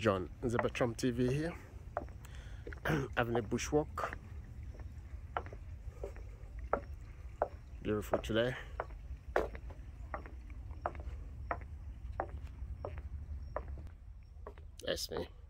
John, Nze-Bertram TV here, having a bushwalk. Beautiful today. That's me.